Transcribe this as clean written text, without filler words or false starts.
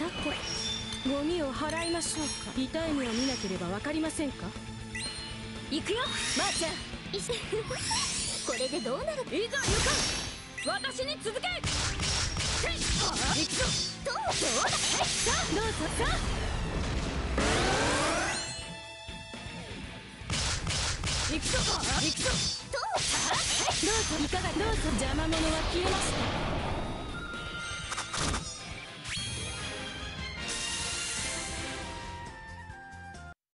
さてゴミを払いましょうか。痛い目を見なければわかりませんか。行くよまーちゃん。 これでどうなる。 いざ行く。私に続け。行くぞ。 どうだ。 さあどうぞ。さあ行くぞ。行くぞ。どうぞ。いかが。どうぞ。邪魔者は消えました。